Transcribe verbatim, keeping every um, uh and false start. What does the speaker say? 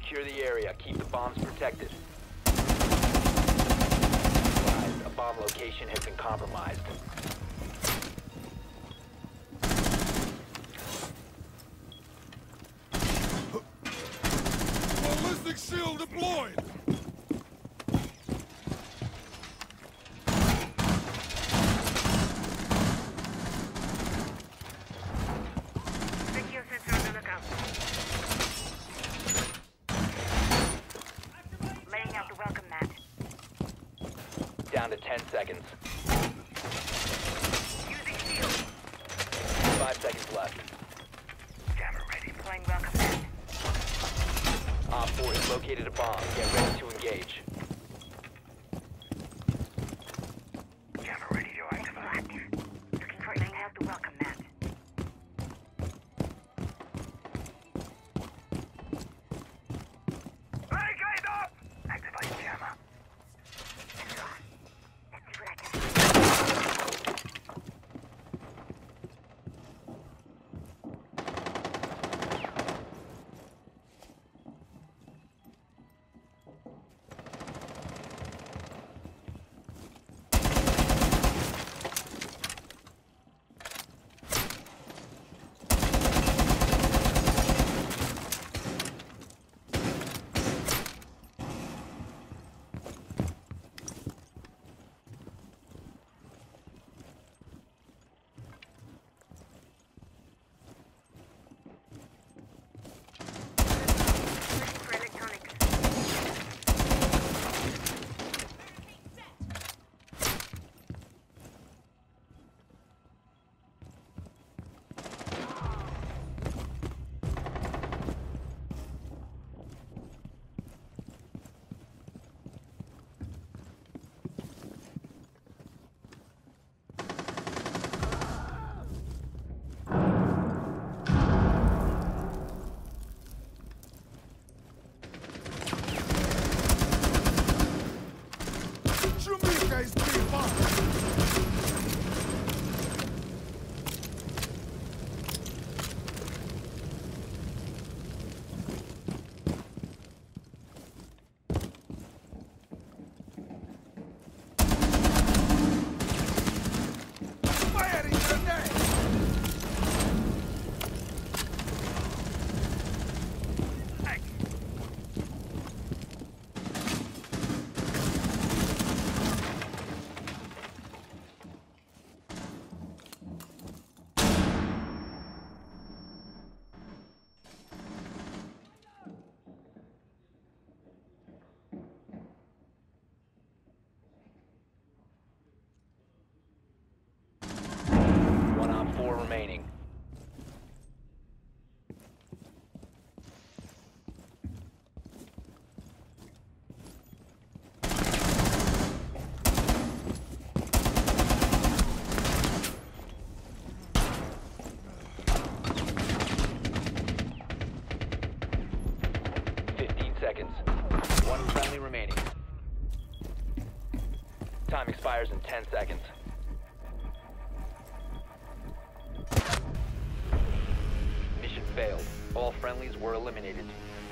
Secure the area. Keep the bombs protected. A bomb location has been compromised. Ballistic shield deployed! Secure sensor on the lookout. Laying out the welcome mat. Down to ten seconds. Using shield. Five seconds left. Jammer ready. Deploying welcome mat. Op four has located a bomb. Get ready to engage. Jammer ready to activate. Looking for laying out the welcome mat. Barricade up! Activate jammer. Let's go. Let's see what I can do. Looking for electronics. Jamaica is being bombed! Fire in the net! One op four remaining. Fifteen seconds. One friendly remaining. Time expires in ten seconds. Mission failed. All friendlies were eliminated.